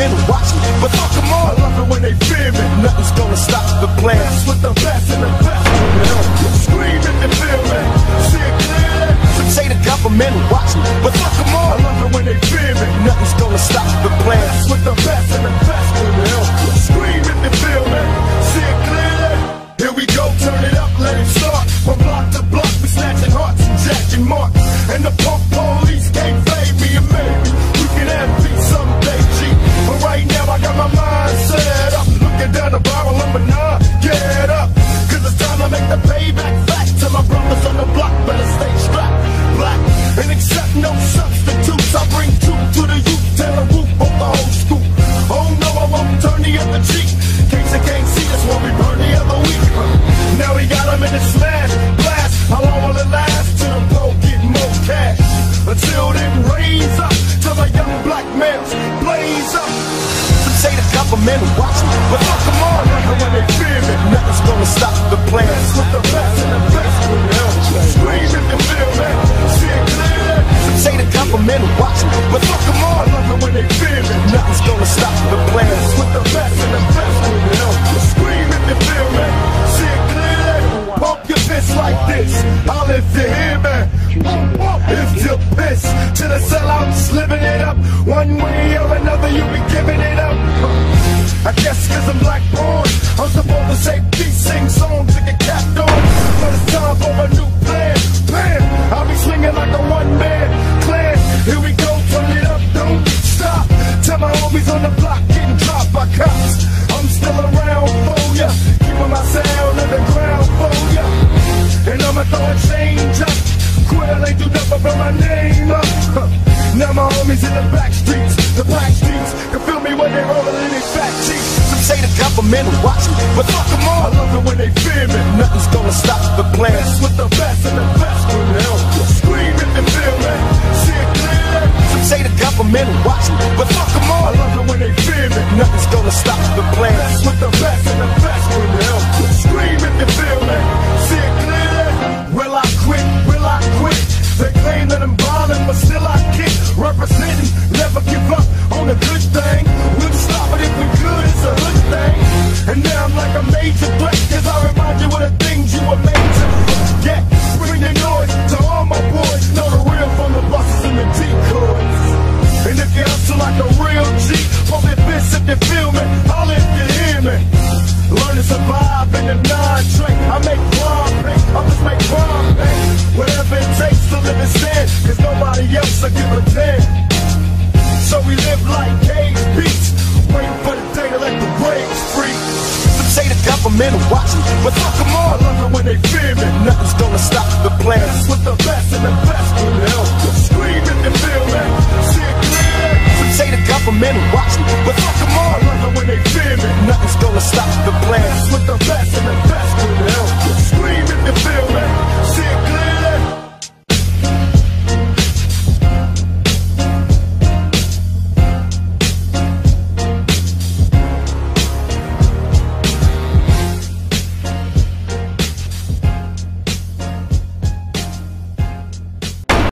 government watching, but fuck them all. I love it when they fear me. Nothing's gonna stop the plan. That's what the best and the best will. Scream if you feel me. See it clearly. Some say the government watching, but fuck them all. I love it when they fear me. Nothing's gonna stop the plan. That's what the best and the best will. Scream if you feel me. See it clearly. Here we go, turn it up, let it start. From block to block, we snatching hearts and jacking marks. And the punk police can't fade me, and maybe we can have peace someday, G. But right now I got my mind set up, looking down the barrel of a 9. Get up, cause it's time to make the payback back to my brothers on the block. Better stay strapped, black, and accept no substitutes. I bring truth to the youth, tell the roof of the whole school. Oh no, I won't turn the other cheek. Case they can't see us while we burn the other week. Now we got them in the smash, blast. How long will it last? Till the poor get more cash. Until then, raise up till the young black males blaze up. Some say the government watching, but fuck them all. Nothing when they fear me. Nothing's gonna stop the plan. That's what the best and the best will help. Scream if you feel me. See it clearly. Some say the government watching, but fuck them all. Nothing when they fear me. Nothing's gonna stop the plan. That's what the best and the best will help. Scream if you feel me. See it clearly. Pump your fist like this. I'll if you hear me. If you're pissed to the sellouts living it up, one way or another you'll be giving it up. I guess cause I'm black born, I'm supposed to say peace, sing songs and get capped on. But it's time for a new plan. I'll be swinging like a one-man clan. Here we go, turn it up, don't stop. Tell my homies on the block getting dropped by cops. I'm still around for ya, keeping my sound underground for ya. And I'ma throw a change up. Quill ain't do nothing but my name up. Now my homies in the back streets, the black streets can feel me when they rollin' in their fat cheeks. Some say the government watching, but fuck them all. I love it when they fear me. Nothing's gonna stop the plan. That's what the best and the best will help. Scream if you feel me. See it clearly. Some say the government watching, but fuck them all. I love it when they fear me. Nothing's gonna stop the plan. That's what the best and the best will help. Scream if you feel me. See it clearly. Will I quit? Will I quit? They claim that I'm ballin', but still I kick. Representing, never give up on a good thing. We'll stop it if we could, it's a hood thing. And now I'm like a major threat, cause I remind you of the things you were made to forget. Bring the noise to all my boys, know the real from the buses and the decoys. And if you hustle like a real G, pump your fist if you feel me, holler if you hear me. Learn to survive in the 9-track. I make crime pay, I'll just make crime pay. Whatever it takes to live and stand, cause nobody else will give a damn. So we live like cage beats, waiting for the day to let the waves free. Some say the government watching, but fuck them all. I love it when they fear me. Nothing's gonna stop the plan. That's what the best and the best will help. Scream if you feel me. See it clear. Some say the government watching, but fuck them all. I love it when they fear me. Nothing's gonna stop the plan. That's what the best and the best will help. Scream if you feel me.